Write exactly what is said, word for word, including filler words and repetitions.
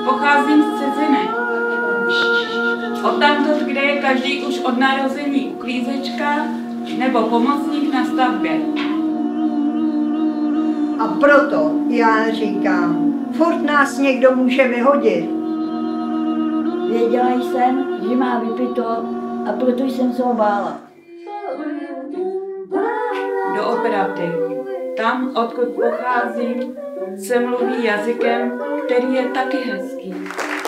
Pocházím z ciziny. Odtamtud, kde je každý už od narození uklízečka nebo pomocník na stavbě. A proto já říkám, furt nás někdo může vyhodit. Věděla jsem, že má vypito a proto jsem se ho bála. Doopravdy, tam, odkud pocházím, se mluví jazykem, který je taky hezký.